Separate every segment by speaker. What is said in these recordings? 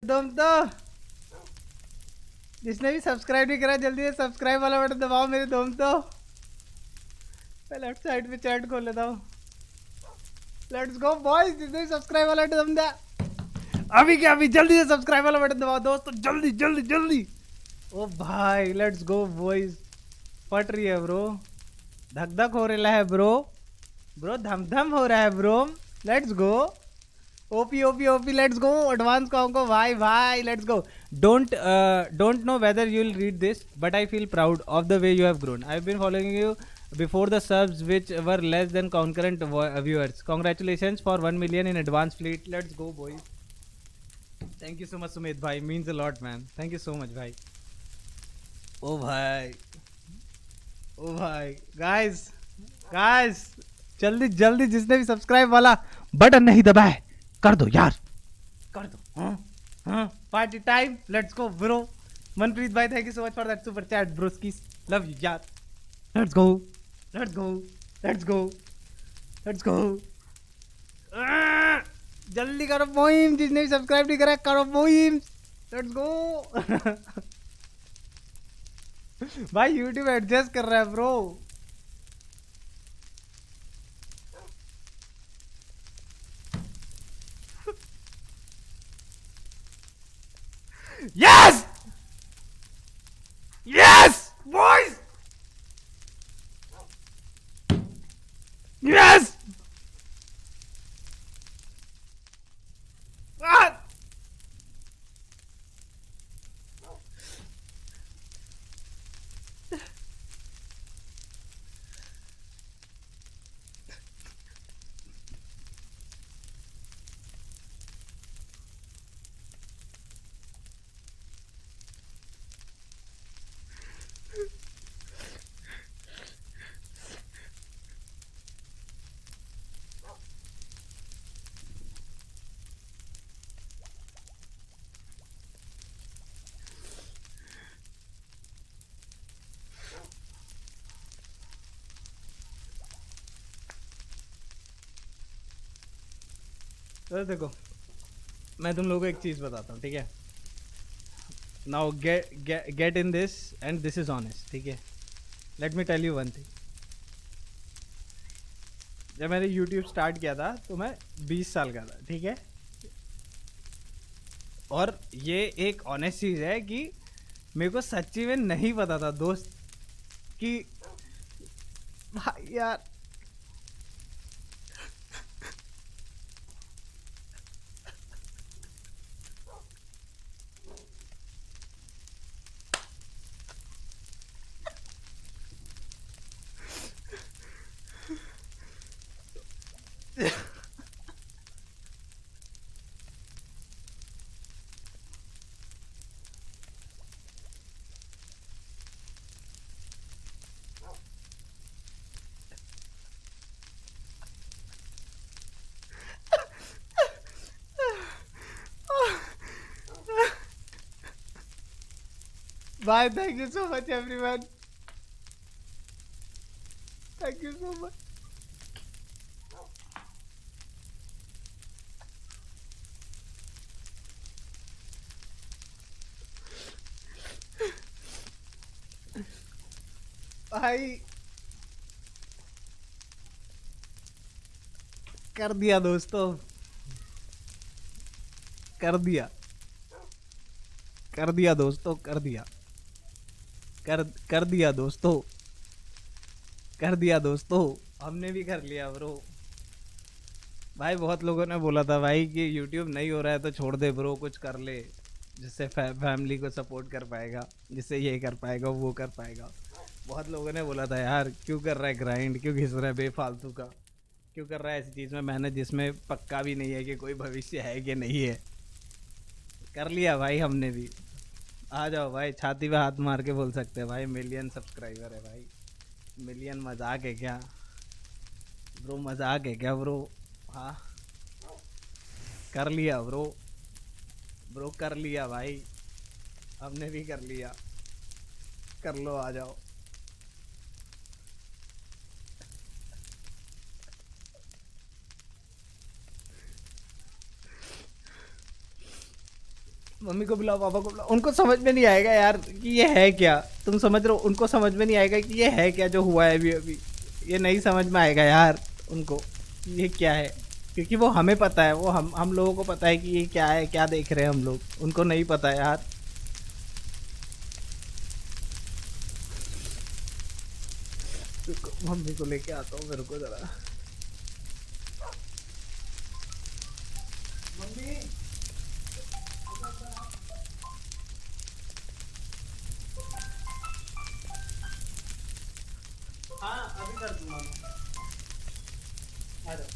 Speaker 1: तुम तो जिसने भी सब्सक्राइब नहीं करा जल्दी से सब्सक्राइब वाला बटन दबाओ मेरे दोस्त तो। मैं लेफ्ट साइड पे चैट खोल लेता हूँ। लेट्स गो बॉयज, जिसने भी सब्सक्राइब वाला बटन दबा अभी क्या अभी जल्दी से सब्सक्राइब वाला बटन दबाओ दोस्तों, जल्दी जल्दी जल्दी। ओ भाई लेट्स गो बॉयज, फट रही है ब्रो, धक धक हो रहा है ब्रो, ब्रो धम धम हो रहा है bro. Let's go OP OP OP, let's go advance को भाई भाई let's go. Don't know whether you will read this but I feel proud of the way you have grown. I have been following you before the subs which were less than concurrent viewers. Congratulations for 1 million in advance fleet. Let's go boys. Thank you so much Sumit bhai, means a lot man. Thank you so much bhai. Oh bhai, oh bhai, guys जल्दी जल्दी जिसने भी subscribe वाला button नहीं दबाए कर दो यार, कर दो। हाँ party time, let's go bro. Manpreet भाई thank you so much for that super chat broskis, love you यार। Let's go let's go let's go let's go. जल्दी करो मोहिम, जिसने भी सब्सक्राइब नहीं करा करो मोहिम। Let's go. भाई यूट्यूब एडजस्ट कर रहा है bro. Yes yes boys, yes. तो देखो मैं तुम लोगों को एक चीज बताता हूँ, ठीक है। Now get in this and this is honest, ठीक है। Let me tell you one thing. जब मैंने यूट्यूब स्टार्ट किया था तो मैं 20 साल का था, ठीक है। और ये एक ऑनेस्ट चीज है कि मेरे को सच्ची में नहीं पता था दोस्त कि भाई यार भाई thank you so much everyone, thank you so much. भाई कर दिया दोस्तों, कर दिया कर दिया दोस्तों, कर दिया कर दिया दोस्तों, कर दिया दोस्तों, हमने भी कर लिया ब्रो। भाई बहुत लोगों ने बोला था भाई कि YouTube नहीं हो रहा है तो छोड़ दे ब्रो, कुछ कर ले जिससे फैमिली को सपोर्ट कर पाएगा, जिससे ये कर पाएगा वो कर पाएगा। बहुत लोगों ने बोला था यार क्यों कर रहा है ग्राइंड, क्यों घिस रहा है बेफालतू का, क्यों कर रहा है ऐसी चीज़ में मेहनत जिसमें पक्का भी नहीं है कि कोई भविष्य है कि नहीं है। कर लिया भाई हमने भी। आ जाओ भाई, छाती पे हाथ मार के बोल सकते हैं भाई, मिलियन सब्सक्राइबर है भाई। मिलियन मजाक है क्या ब्रो, मजाक है क्या ब्रो। हाँ कर लिया ब्रो, ब्रो कर लिया भाई, हमने भी कर लिया। कर लो आ जाओ। मम्मी को बुलाओ, पापा को बुलाओ। उनको समझ में नहीं आएगा यार कि ये है क्या, तुम समझ रहे हो? उनको समझ में नहीं आएगा कि ये है क्या जो हुआ है अभी अभी। ये नहीं समझ में आएगा यार उनको ये क्या है, क्योंकि वो हमें पता है, वो हम लोगों को पता है कि ये क्या है, क्या देख रहे हैं हम लोग। उनको नहीं पता है यार। मम्मी को लेके आता हूँ, मेरे को जरा। मम्मी हाँ अभी कर दूंगा मैं। आ जाओ।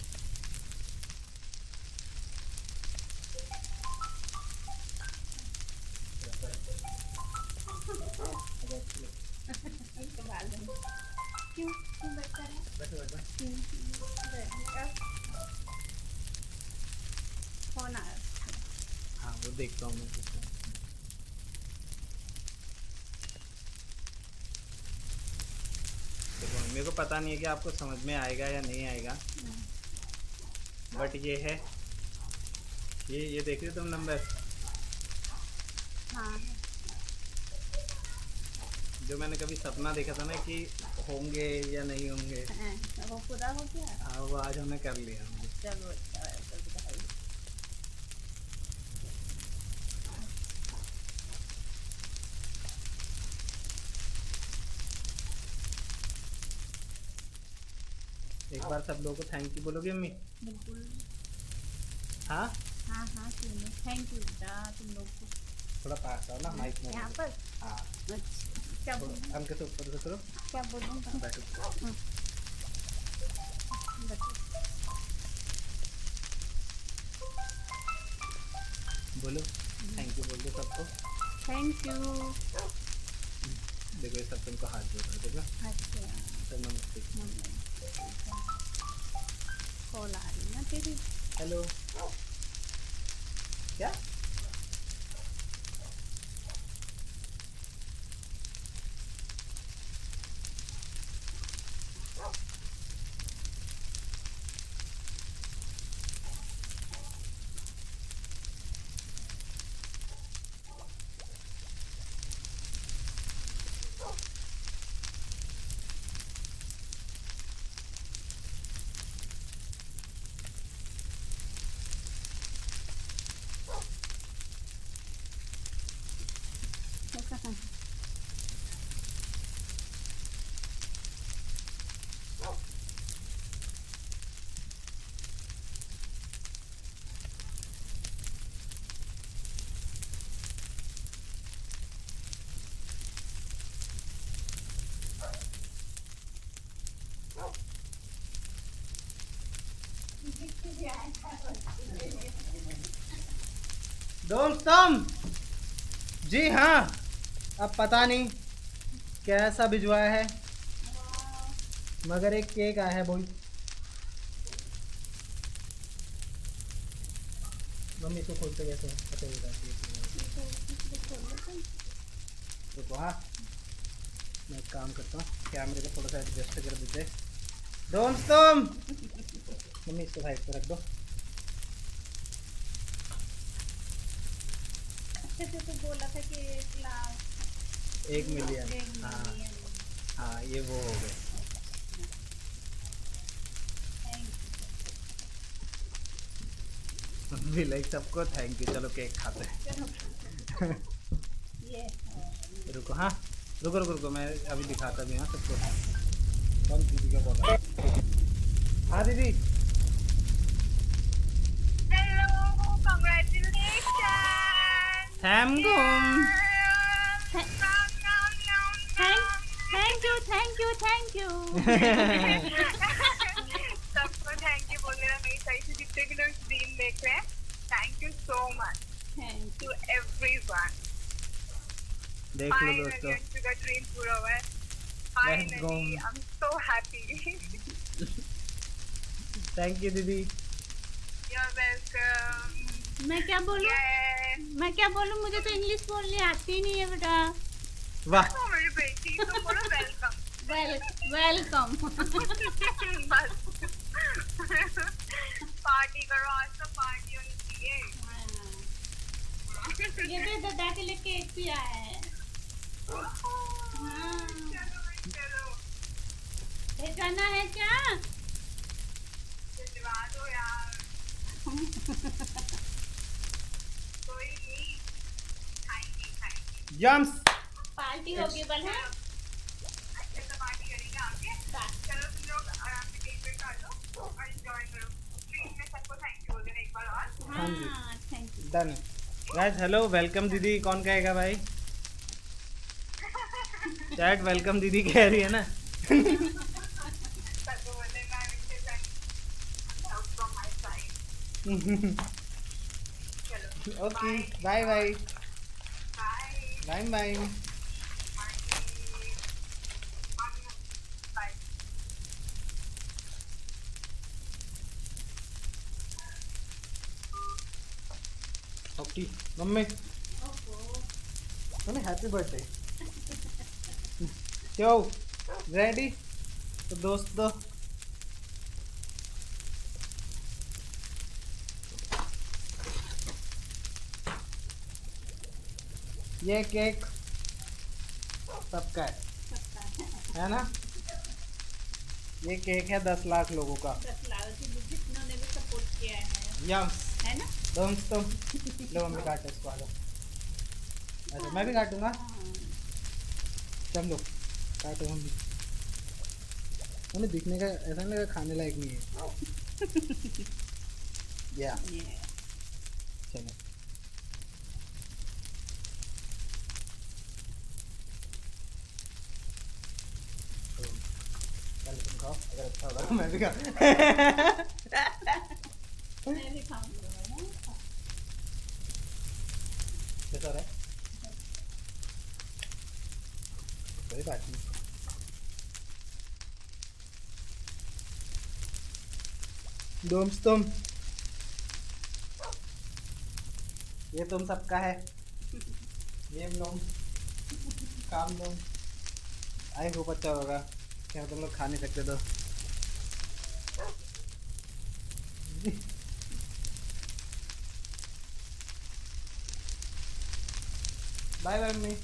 Speaker 2: क्यों क्यों बैठा है?
Speaker 1: बैठो बैठो।
Speaker 2: फोन आया।
Speaker 1: हाँ वो देखता हूँ मैं। देखो मेरे को पता नहीं है कि आपको समझ में आएगा या नहीं आएगा, बट ये है, ये देख रहे हो तुम नंबर
Speaker 2: हाँ
Speaker 1: जो मैंने कभी सपना देखा था ना कि होंगे या नहीं होंगे,
Speaker 2: वो पूरा हो गया।
Speaker 1: हाँ वो आज हमने कर लिया।
Speaker 2: चलो अच्छा है, तो बताइए।
Speaker 1: एक बार सब लोगों को थैंक यू बोलोगे अम्मी?
Speaker 2: बिल्कुल।
Speaker 1: हाँ
Speaker 2: हाँ हाँ क्यों नहीं, थैंक यू बेटा तुम लोग को।
Speaker 1: थोड़ा पास आओ ना माइक में।
Speaker 2: यहाँ पर
Speaker 1: हाँ
Speaker 2: अच्छा क्या बोलूँ?
Speaker 1: अंक से ऊपर से करो।
Speaker 2: क्या बोलूँ?
Speaker 1: बैठो। बोलो थैंक यू बोल दो सबको।
Speaker 2: Thank you.
Speaker 1: देखो ये सब तुमको हाथ जोड़ रहे देखो।
Speaker 2: अच्छा
Speaker 1: सर नमस्ते।
Speaker 2: कॉल आ रही ना तेरी।
Speaker 1: हेलो क्या? दोस्तम जी हाँ, अब पता नहीं कैसा भिजवाया है, मगर एक केक आया है बोल। मम्मी इसको खोलते कैसे हैं? पता ही नहीं। रुको हाँ, मैं एक काम करता हूँ, कैमरे को थोड़ा सा एडजस्ट कर देते। दोस्तम मम्मी इसको साइड पे रख दो।
Speaker 2: तो बोला था कि
Speaker 1: 1 मिलियन। हाँ हाँ ये वो हो गए। भी लाइक सबको थैंक यू। चलो केक खाते हैं।
Speaker 2: ये
Speaker 1: रुको हाँ, रुको रुको रुको, मैं अभी दिखाता भी हाँ सबको। कौन दीदी क्या बोल रहा है? हाँ दीदी।
Speaker 3: Hello, congratulations!
Speaker 1: Thank you.
Speaker 2: Thank you.
Speaker 3: सबको थैंक यू बोल रहा, मेरी साइड से जितने भी लोग स्ट्रीम देख रहे हैं, thank you so much to everyone.
Speaker 1: देख लो दोस्तों,
Speaker 3: का ड्रीम पूरा हुआ है।
Speaker 1: Let's go.
Speaker 3: Finally, I'm so happy.
Speaker 1: Thank you दीदी।
Speaker 3: You're welcome.
Speaker 2: मैं क्या बोलूं?
Speaker 3: Yes.
Speaker 2: मैं क्या बोलूं? मुझे तो इंग्लिश बोलनी आती नहीं है बेटा।
Speaker 1: वाह
Speaker 3: Oh, मेरी बेटी, तुम बोलो वेलकम।
Speaker 2: वेलकम।
Speaker 3: बस पार्टी करो, आज तो पार्टी होनी चाहिए।
Speaker 2: ये भी दादा के लिए केक भी आया है। हाँ।
Speaker 3: चलो
Speaker 2: भेजना है क्या?
Speaker 3: भिजवा दो यार। कोई नहीं, खाएंगे।
Speaker 1: यम्स।
Speaker 2: पार्टी होगी बल है।
Speaker 3: अच्छा तो पार्टी करेंगे आगे। चलो तुम लोग आराम से केक वेक काटो और एंजॉय करो। स्ट्रीम में सबको थैंक यू बोल देना एक बार और।
Speaker 1: हाँ जी।
Speaker 2: हाँ thank you.
Speaker 1: Done. Guys hello, welcome दीदी कौन कहेगा भाई? चैट वेलकम दीदी कह रही है ना।
Speaker 3: सबको बोले मैं wishes and help from my side. चलो
Speaker 1: okay bye bye
Speaker 3: bye
Speaker 1: bye bye.
Speaker 3: Bye.
Speaker 1: Okay mummy mummy happy birthday. क्यों रेडी? तो दोस्तों ये केक सबका है ना? ये केक है 10 लाख लोगों का।
Speaker 2: 10 लाख जिन्होंने भी सपोर्ट किया है
Speaker 1: यम्स।
Speaker 2: है ना?
Speaker 1: दोस्तों लो मम्मी काटो इसको, आ जाओ। अच्छा मैं भी काटूंगा। चल लो काटो मम्मी। मम्मी दिखने का ऐसा नहीं लगा खाने लायक नहीं है। या चलो चल तुम खाओ, अगर अच्छा होगा तो मैं भी खाऊं।
Speaker 2: मैं भी खाऊंगा ना।
Speaker 1: कैसा रहा? कोई बात नहीं। दोस्तों ये तुम सबका है। ये लोग काम लोग आई होप अच्छा होगा। क्या तुम लोग खा नहीं सकते तो bye bye mummy.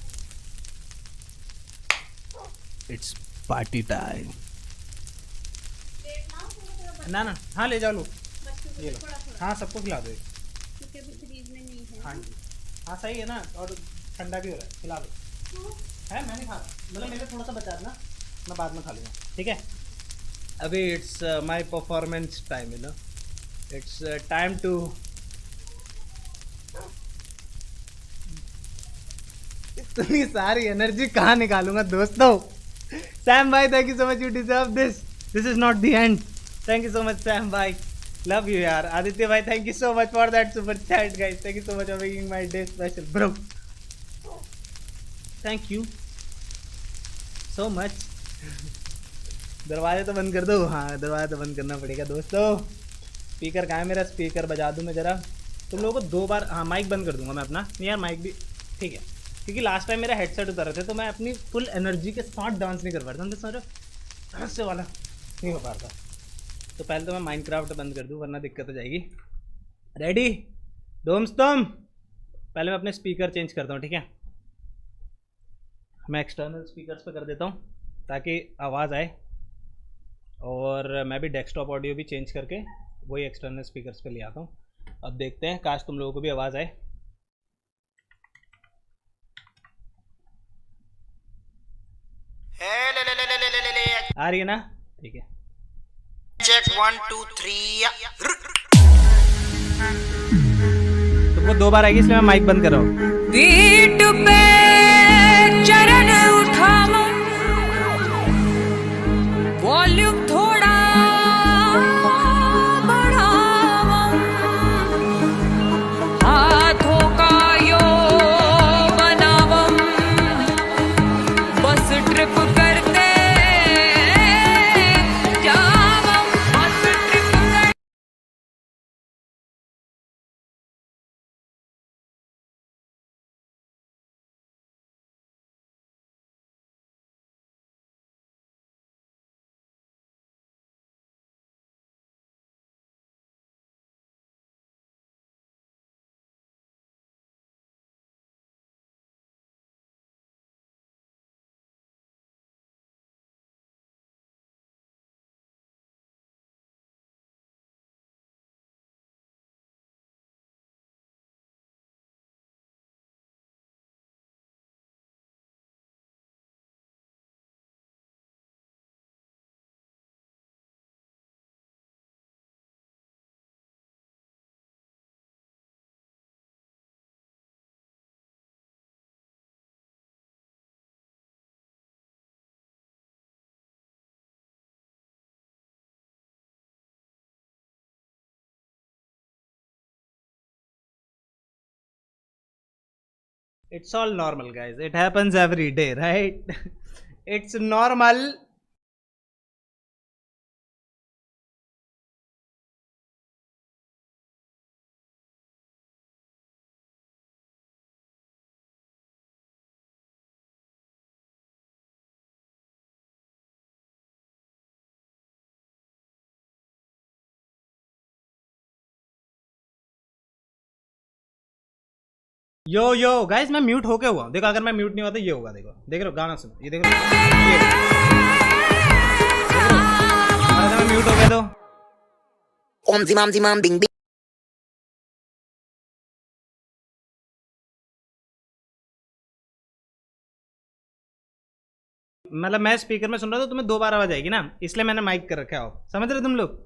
Speaker 1: It's party time. ना ना हाँ ले जाओ लो। ये लो। हाँ सबको खिला दो एक।
Speaker 2: क्योंकि अभी फ्रीज में नहीं है।
Speaker 1: हाँ जी हाँ सही है ना, और ठंडा भी हो रहा है, खिला दो। है मैं नहीं खा, मतलब मेरे थोड़ा सा बचा ना, मैं बाद में खा लूँगा ठीक है। अभी it's my performance time, you know, it's time to इतनी सारी एनर्जी कहाँ निकालूंगा दोस्तों। सैम भाई thank you so much, you deserve this, this is not the end. Thank you so much Sam भाई, लव यू यार। आदित्य भाई thank you so much for that super chat guys, thank you so much for making my day special bro, thank you so much. दरवाजे तो बंद कर दो। हाँ दरवाजा तो बंद करना पड़ेगा दोस्तों। स्पीकर कहाँ है मेरा? स्पीकर बजा दूँ मैं ज़रा तुम लोगों को 2 बार। हाँ माइक बंद कर दूंगा मैं अपना, नहीं यार माइक भी ठीक है, क्योंकि लास्ट टाइम मेरा हेडसेट उतर रहे थे तो मैं अपनी फुल एनर्जी के साथ डांस नहीं कर पा रहा था, समझो ऐसे वाला नहीं हो पा रहा था। तो पहले तो मैं माइनक्राफ्ट बंद कर दूँ वरना दिक्कत हो जाएगी। रेडी दोस्तों? पहले मैं अपने स्पीकर चेंज करता हूँ ठीक है। मैं एक्सटर्नल स्पीकर्स पे कर देता हूँ ताकि आवाज़ आए, और मैं भी डेस्कटॉप ऑडियो भी चेंज करके वही एक्सटर्नल स्पीकर्स पे ले आता हूँ। अब देखते हैं, काश तुम लोगों को भी आवाज़ आए। आ रही है ना? ठीक है
Speaker 4: चेक 1 2 3।
Speaker 1: तुमको 2 बार आएगी इसलिए मैं माइक बंद कर रहा हूँ।
Speaker 5: पीठ पे चरण उठाओ, वॉल्यूम थोड़ा बढ़ाओ, हाथों का यो बनाओ, बस trip
Speaker 1: It's all normal, guys. It happens every day, right? It's normal. Yo guys, मैं म्यूट होके हुआ। देखो, अगर मैं म्यूट नहीं हुआ तो ये होगा। देखो देख रहे हो, गाना सुनो, ये देख रहे हो, अगर मैं म्यूट हो गया तो
Speaker 4: ओम जिमाम जिमाम बिंग बिंग।
Speaker 1: मतलब मैं स्पीकर में सुन रहा था, तुम्हें 2 बार आवाज आएगी ना, इसलिए मैंने माइक कर रखा हो। समझ रहे तुम लोग?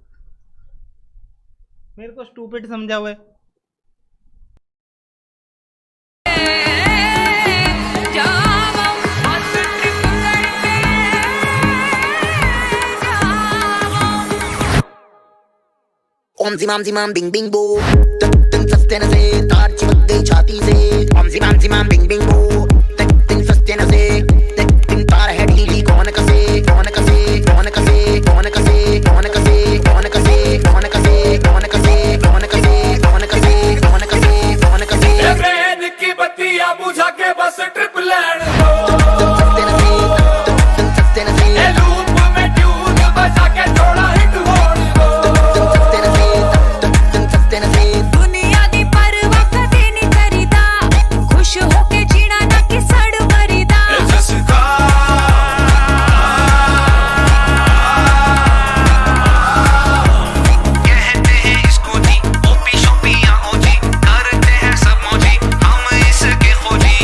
Speaker 1: मेरे को स्टूपिड समझा हुआ है।
Speaker 4: ओम जिमाम जिमाम बिंग बिंग बो, दिन सस्ते न से तार चिपक गई छाती से। ओम जिमाम जिमाम बिंग बिंग बो, दिन सस्ते न से दिन तार है ढीली। कौन कसे कौन कसे कौन कसे कौन कसे कौन कसे कौन कसे कौन कसे कौन कसे कौन कसे कौन कसे कौन कसे कौन कसे
Speaker 6: ब्रेन की बत्तियां बुझा के बस ट्रिप लैंड दो।
Speaker 4: सस्ते न से
Speaker 6: लूप में ट्यून बजा के थोड़ा हिट होने दो।
Speaker 5: दुनिया दी परवाह कदे नहीं करीदा, खुश होके जीना ना कि सड़ मरीदा।
Speaker 7: कहते हैं इसको जी ओपी शोपी या ओजी, करते हैं सब मौजी हम इसके खोजी।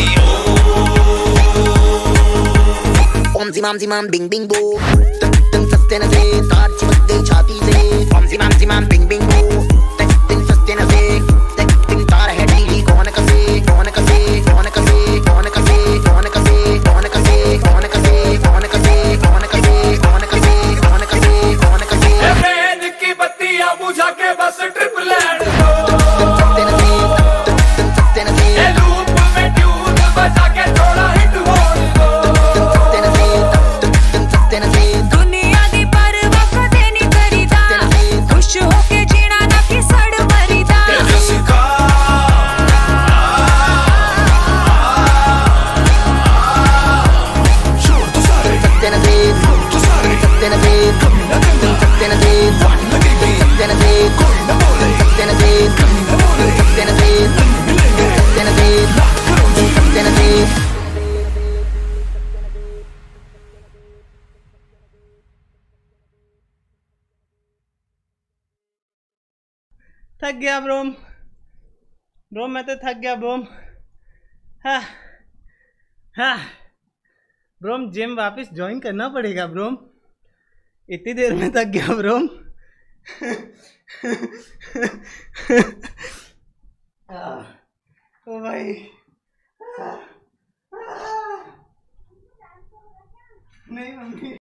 Speaker 4: ओम जिमाम जिमाम बिंग बिंग बो, दिन सस्ते न से तार चिपक गई छाती से। ओम जिमाम जिमाम बिंग बिंग बो, दिन सस्ते न से दिन तार है ढीली। कौन कसे कौन कसे कौन कसे कौन कसे कौन कसे कौन कसे कौन कसे कौन कसे कौन कसे कौन कसे कौन कसे कौन कसे
Speaker 6: ब्रेन की बत्तियां बुझा के बस ट्रिप लैंड दो।
Speaker 4: सस्ते न से
Speaker 6: लूप में ट्यून बजा के थोड़ा हिट होने दो।
Speaker 4: सस्ते न से
Speaker 5: दुनिया दी परवाह कदे नहीं करीदा, खुश होके जीना ना कि सड़ मरीदा।
Speaker 4: सस्ते न से सस्ते न से सस्ते न से सस्ते न से सस्ते न से सस्ते न से सस्ते न से सस्ते न से।
Speaker 1: थक गया ब्रोम, ब्रोम मैं तो थक गया ब्रोम। हाँ हाँ ब्रोम, जिम वापस ज्वाइन करना पड़ेगा ब्रोम, इतनी देर में थक गया ब्रोम। ओ भाई, नहीं मम्मी।